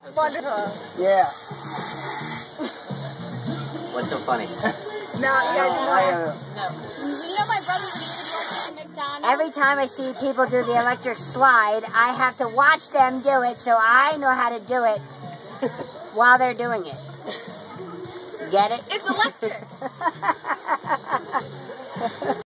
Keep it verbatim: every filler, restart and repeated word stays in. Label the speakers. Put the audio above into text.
Speaker 1: Wonderful.
Speaker 2: Yeah.
Speaker 3: What's so funny?
Speaker 1: No, you guys know.
Speaker 4: No. You know my brother when he was working at McDonald's?
Speaker 5: Every time I see people do the electric slide, I have to watch them do it so I know how to do it while they're doing it. Get it?
Speaker 1: It's electric.